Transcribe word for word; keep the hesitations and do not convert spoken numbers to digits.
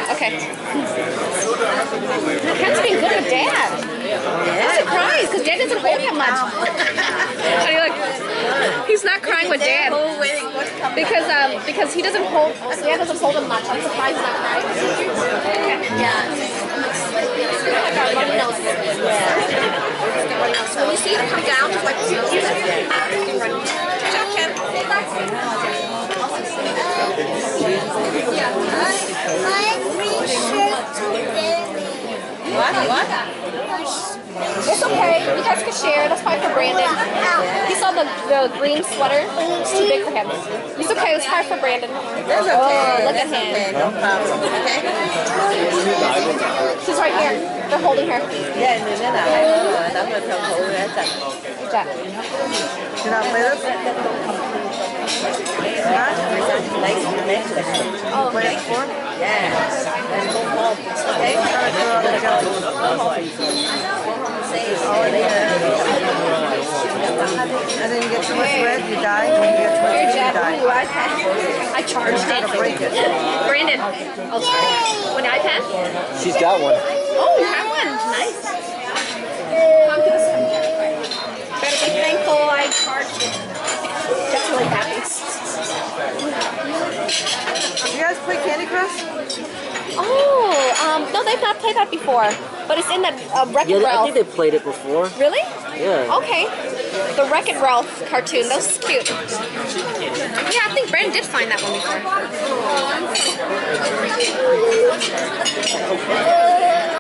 Yeah, okay. Ken's been good with Dad. I'm surprised, because Dad doesn't hold him much. And you're like, he's not crying with Dad. Because um because he doesn't hold, Dad doesn't hold him much. I'm surprised he's not crying. Okay. Yeah. Like our runny nose. Yeah. So when you see him come down, just like Good job, Ken. What? What? It's okay. You guys can share. That's fine for Brandon. He saw the, the green sweater. It's too big for him. It's okay. It's fine for Brandon. That's okay. Oh, look That's at him. Okay. No problem. Okay. She's right here. They're holding her. Yeah, and then I I'm going to hold her. That's it. Good job. Can I play this? Oh, Play it for? Yeah. Okay. And then you get too much red, you die. When you get too much red, you die. Ooh, iPad. I charged it. Break it. Brandon. Oh, sorry. One iPad? She's got one. Oh, you have one. Nice. Better be thankful I charged it. That's really happy. You guys play Candy Crush? Oh, um, no, they've not played that before. But it's in that uh, Wreck-It Yeah, I Ralph. think they played it before. Really? Yeah. Okay. The Wreck-It Ralph cartoon. That was cute. Yeah, I think Brandon did find that one before.